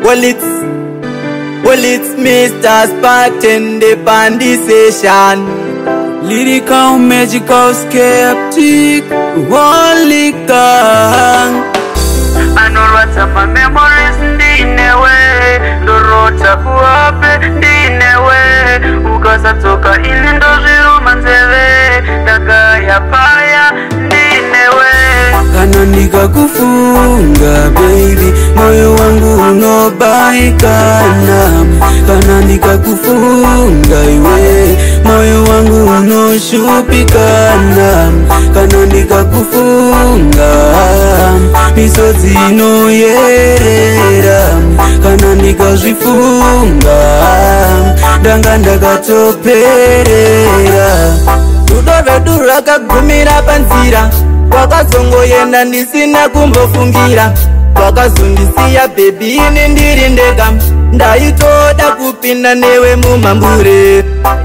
Well, it's Mr. Spark in the bandy session. Lyrical, magical, skeptic, holy gang. I know what's up, my memories ndinewe ndorota kuwape ndinewe ukasatoka ili ndozviruma nzeve ndakaya paya ndinewe. Kana ndikakufunga baby moyo wangu unobaikana. Kana ndikakufunga iwe moyo wangu unoshupikana. Kana ndikakufunga misodzi inoyerera. Kana ndikazvifunga ndanga ndakatoperera. Rudo rwedu rwakagumira panzira, wakazongoenda ndisina kumbofungira. Wakazondisiya baby ini ndiri ndega, ndaitoda kupinda newe mumambure.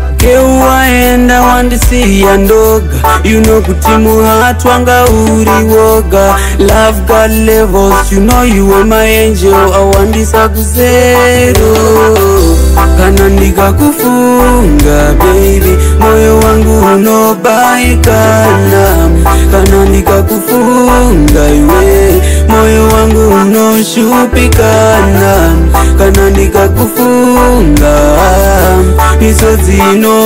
Waenda wandisiya ndoga, you know kuti muhatu wanga uri woga. Love got levels, you know you were my angel, awandisa kuzero. Kana ndikakufunga baby moyo wangu unobaikana. Kana ndikakufunga iwe moyo wangu unoshupikana. Kana ndikakufunga misodzi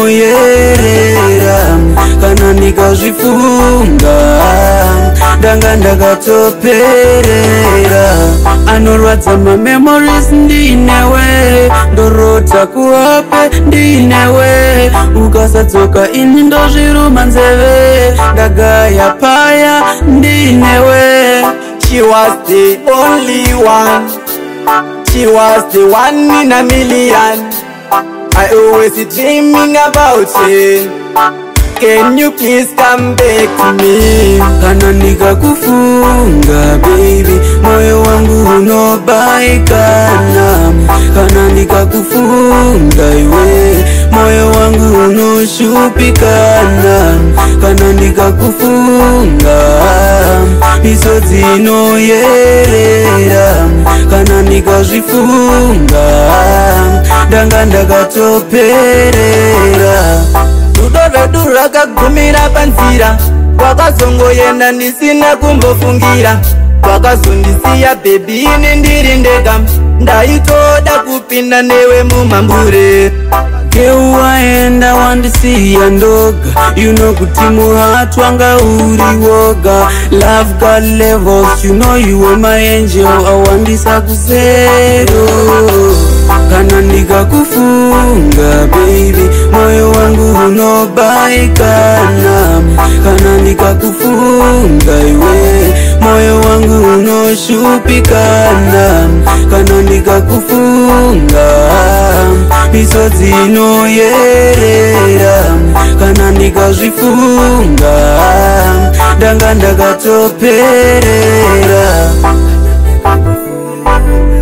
inoyerera. Kana ndikazvifunga ndanga ndakatoperera. Anorwadza ma memories ndinewe ndorota kuwape ndinewe ukasadzoka ini ndozviruma nzeve ndagaya paya ndinewe. She was the only one, she was the one in a million. I always dreaming about it. Can you please come back to me? Kana ndikakufunga baby moyo wangu unobaikana. Kana ndikakufunga iwe moyo wangu unoshupikana. Kana ndikakufunga misodzi inoyerera. Kana ndikazvifunga ndanga ndakatoperera. Rudo rwedu rwakagumira panzira, wakazongoenda ndisina kumbofungira. Wakazondisiya baby ini ndiri ndega, ndaitoda kupinda newe mumambure. Waenda wandisiya ndoga, you know kuti muhatu wanga uri woga. Love got levels, you know you were my angel, awandisa kuzero. Kana ndikakufunga baby moyo wangu unobaikana. Kana ndikakufunga iwe moyo wangu unoshupikana. Kana ndikakufunga misodzi inoyerera. Kana ndikazvifunga ndanga ndakatoperera.